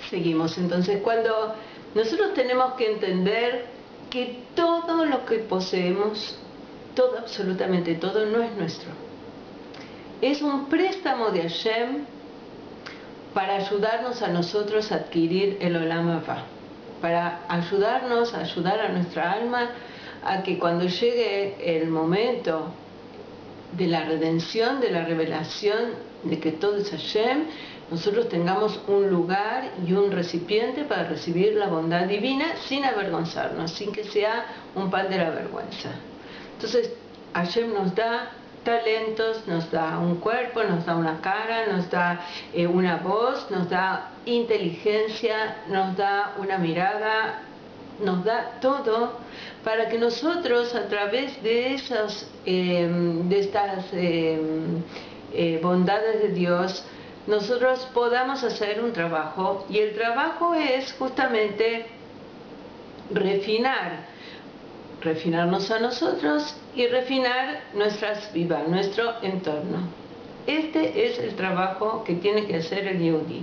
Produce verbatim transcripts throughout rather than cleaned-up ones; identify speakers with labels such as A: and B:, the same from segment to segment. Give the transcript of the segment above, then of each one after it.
A: Seguimos. Entonces, cuando nosotros tenemos que entender que todo lo que poseemos, todo, absolutamente todo, no es nuestro. Es un préstamo de Hashem para ayudarnos a nosotros a adquirir el Olam Haba, para ayudarnos, a ayudar a nuestra alma a que cuando llegue el momento de la redención, de la revelación de que todo es Hashem, nosotros tengamos un lugar y un recipiente para recibir la bondad divina sin avergonzarnos, sin que sea un pan de la vergüenza. Entonces, Hashem nos da talentos, nos da un cuerpo, nos da una cara, nos da eh, una voz, nos da inteligencia, nos da una mirada, nos da todo para que nosotros a través de esas eh, de estas eh, eh, bondades de Dios nosotros podamos hacer un trabajo, y el trabajo es justamente refinar refinarnos a nosotros y refinar nuestras vidas, nuestro entorno. Este es el trabajo que tiene que hacer el Yehudi.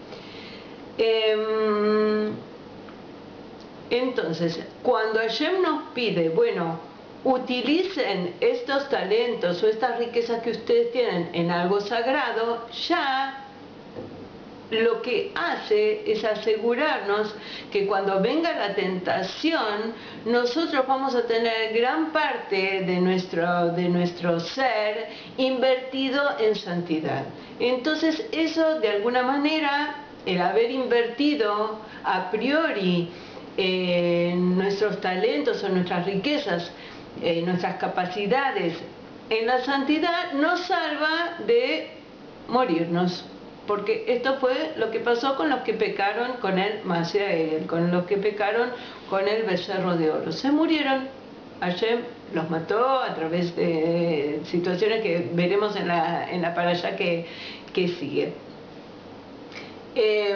A: Eh, entonces, cuando Hashem nos pide, bueno, utilicen estos talentos o estas riquezas que ustedes tienen en algo sagrado, ya lo que hace es asegurarnos que cuando venga la tentación, nosotros vamos a tener gran parte de nuestro, de nuestro ser invertido en santidad. Entonces eso, de alguna manera, el haber invertido a priori eh, nuestros talentos o nuestras riquezas, eh, nuestras capacidades en la santidad, nos salva de morirnos. Porque esto fue lo que pasó con los que pecaron con el Mashiach, con los que pecaron con el becerro de oro. Se murieron. Hashem los mató a través de situaciones que veremos en la, en la parasha que, que sigue. Eh,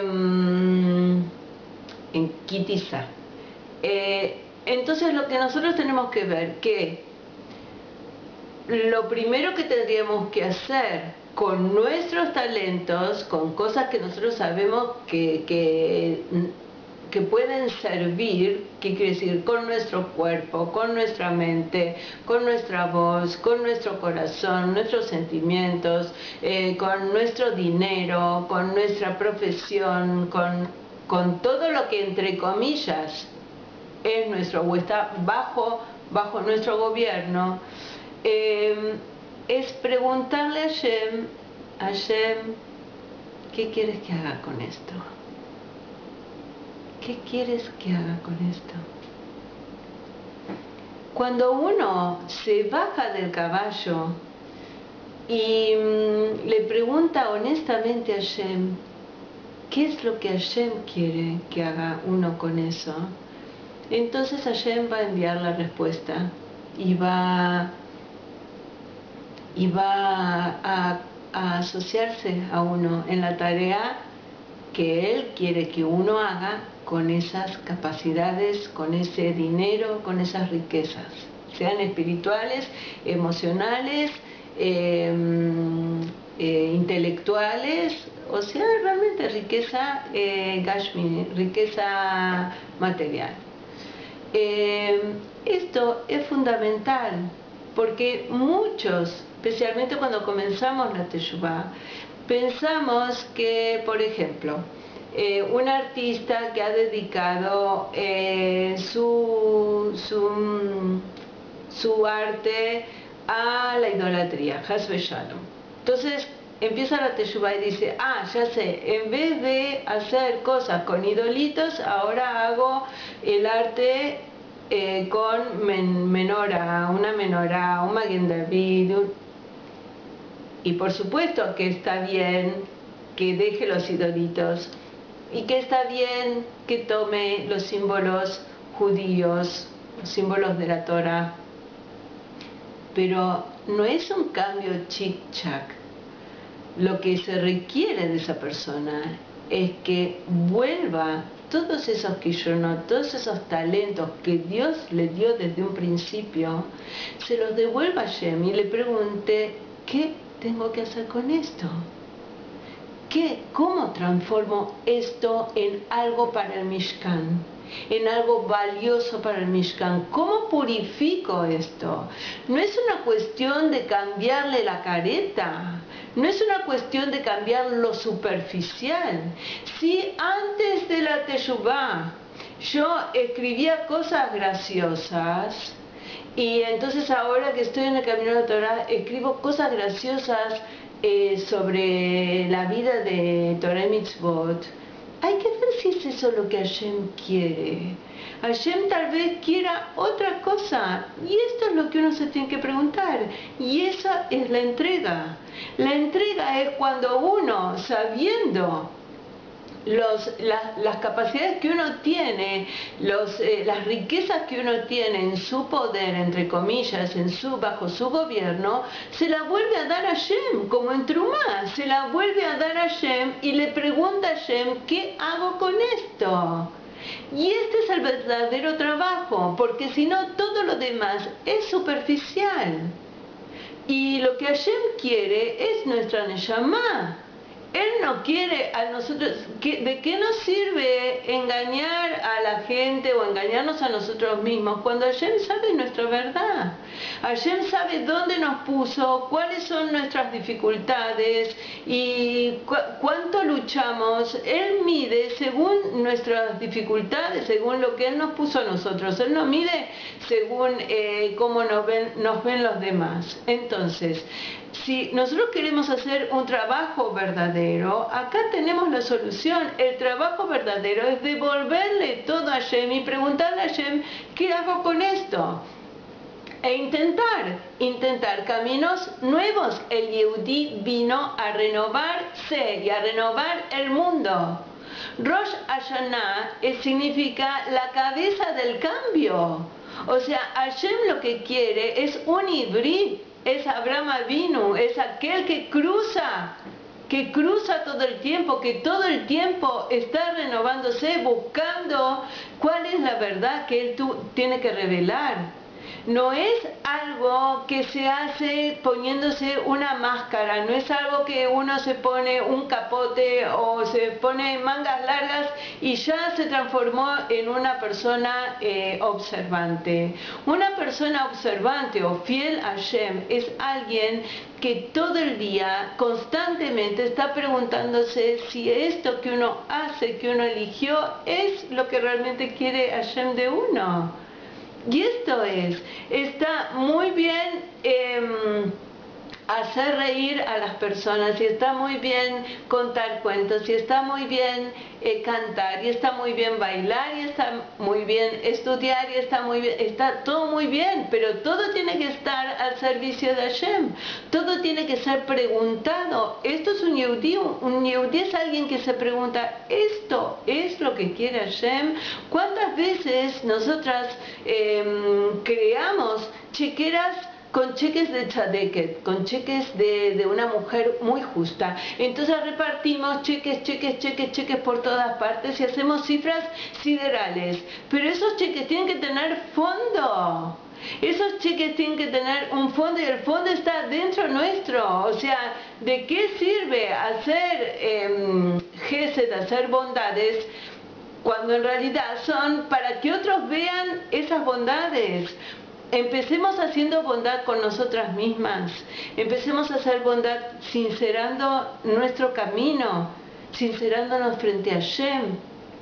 A: en Kitisa. Eh, entonces lo que nosotros tenemos que ver, que lo primero que tendríamos que hacer con nuestros talentos, con cosas que nosotros sabemos que, que, que pueden servir, ¿qué quiere decir? Con nuestro cuerpo, con nuestra mente, con nuestra voz, con nuestro corazón, nuestros sentimientos, eh, con nuestro dinero, con nuestra profesión, con, con todo lo que entre comillas es nuestro o está bajo, bajo nuestro gobierno. Eh, es preguntarle a Hashem, Hashem, ¿qué quieres que haga con esto? ¿Qué quieres que haga con esto? Cuando uno se baja del caballo y mmm, le pregunta honestamente a Hashem, ¿qué es lo que Hashem quiere que haga uno con eso? Entonces Hashem va a enviar la respuesta y va y va a, a asociarse a uno en la tarea que Él quiere que uno haga con esas capacidades, con ese dinero, con esas riquezas, sean espirituales, emocionales, eh, eh, intelectuales, o sea, realmente riqueza eh, gashmi, riqueza material. Eh, esto es fundamental porque muchos, especialmente cuando comenzamos la Teshuvah, pensamos que, por ejemplo, eh, un artista que ha dedicado eh, su, su, su arte a la idolatría, Haz v'Shalom. Entonces empieza la Teshuvah y dice, ah, ya sé, en vez de hacer cosas con idolitos, ahora hago el arte eh, con men menora, una menora, un Maguen David, un... y por supuesto que está bien que deje los idolitos, y que está bien que tome los símbolos judíos, los símbolos de la Torah, pero no es un cambio chic-chac. Lo que se requiere de esa persona es que vuelva todos esos kishonot, todos esos talentos que Dios le dio desde un principio, se los devuelva a Hashem y le pregunte, ¿qué tengo que hacer con esto? ¿qué, ¿cómo transformo esto en algo para el Mishkan? En algo valioso para el Mishkan. ¿Cómo purifico esto? No es una cuestión de cambiarle la careta, no es una cuestión de cambiar lo superficial. Si antes de la Teshuvah yo escribía cosas graciosas, y entonces ahora que estoy en el camino de la Torah, escribo cosas graciosas eh, sobre la vida de Torah y Mitzvot, hay que ver si es eso lo que Hashem quiere. Hashem tal vez quiera otra cosa, y esto es lo que uno se tiene que preguntar, y esa es la entrega. La entrega es cuando uno, sabiendo Los, la, las capacidades que uno tiene, los, eh, las riquezas que uno tiene en su poder, entre comillas, en su, bajo su gobierno, se la vuelve a dar a Hashem, como en Trumá, se la vuelve a dar a Hashem y le pregunta a Hashem, ¿qué hago con esto? Y este es el verdadero trabajo, porque si no, todo lo demás es superficial. Y lo que Hashem quiere es nuestra Neshama. Él no quiere a nosotros. ¿De qué nos sirve engañar a la gente o engañarnos a nosotros mismos cuando Hashem sabe nuestra verdad? Hashem sabe dónde nos puso, cuáles son nuestras dificultades y cu cuánto luchamos. Él mide según nuestras dificultades, según lo que Él nos puso a nosotros. Él no mide según eh, cómo nos ven, nos ven los demás. Entonces, si nosotros queremos hacer un trabajo verdadero, acá tenemos la solución. El trabajo verdadero es devolverle todo a Hashem y preguntarle a Hashem, ¿qué hago con esto? E intentar, intentar caminos nuevos. El Yehudí vino a renovarse y a renovar el mundo. Rosh Hashanah significa la cabeza del cambio. O sea, Hashem lo que quiere es un hibrid. Es Abraham Avinu, es aquel que cruza, que cruza todo el tiempo, que todo el tiempo está renovándose, buscando cuál es la verdad que él tu, tiene que revelar. No es algo que se hace poniéndose una máscara, no es algo que uno se pone un capote o se pone mangas largas y ya se transformó en una persona eh, observante. Una persona observante o fiel a Hashem es alguien que todo el día constantemente está preguntándose si esto que uno hace, que uno eligió, es lo que realmente quiere Hashem de uno. Y esto es, está muy bien eh, hacer reír a las personas, y está muy bien contar cuentos, y está muy bien eh, cantar, y está muy bien bailar, y está muy bien estudiar, y está muy bien, está todo muy bien, pero todo tiene que estar al servicio de Hashem, todo tiene que ser preguntado. Esto es un Yehudí, un Yehudí es alguien que se pregunta, ¿esto es lo que quiere Hashem? ¿Cuántas veces nosotras eh, creamos chequeras con cheques de tzadeket, con cheques de, de una mujer muy justa? Entonces repartimos cheques, cheques, cheques, cheques por todas partes y hacemos cifras siderales. Pero esos cheques tienen que tener fondo. Esos cheques tienen que tener un fondo, y el fondo está dentro nuestro. O sea, ¿de qué sirve hacer eh, gesed, hacer bondades, cuando en realidad son para que otros vean esas bondades? Empecemos haciendo bondad con nosotras mismas, empecemos a hacer bondad sincerando nuestro camino, sincerándonos frente a Hashem,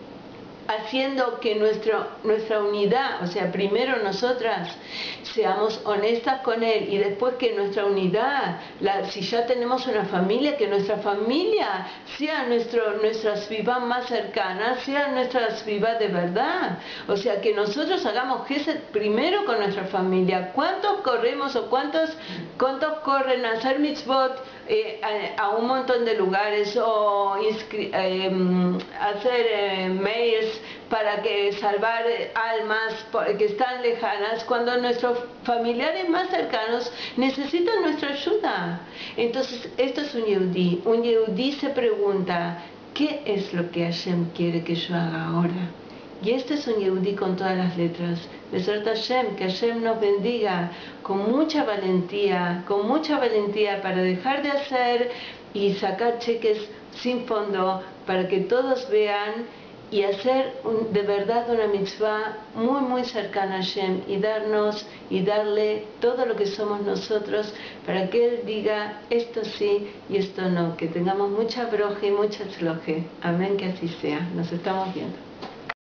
A: haciendo que nuestro, nuestra unidad, o sea, primero nosotras seamos honestas con Él, y después que nuestra unidad, la, si ya tenemos una familia, que nuestra familia sea nuestro, nuestra svivá más cercana, sea nuestra svivá de verdad. O sea, que nosotros hagamos gesed primero con nuestra familia. ¿Cuántos corremos o cuántos, cuántos corren a hacer mitzvot eh, a, a un montón de lugares, o eh, hacer eh, mails para que salvar almas que están lejanas, cuando nuestros familiares más cercanos necesitan nuestra ayuda? Entonces, esto es un Yehudí. Un Yehudí se pregunta, ¿qué es lo que Hashem quiere que yo haga ahora? Y este es un Yehudí con todas las letras. Besrat Hashem, que Hashem nos bendiga con mucha valentía, con mucha valentía para dejar de hacer y sacar cheques sin fondo, para que todos vean y hacer un, de verdad una mitzvah muy muy cercana a Hashem y darnos y darle todo lo que somos nosotros para que Él diga esto sí y esto no, que tengamos mucha broje y mucha tzloje. Amén, que así sea. Nos estamos viendo.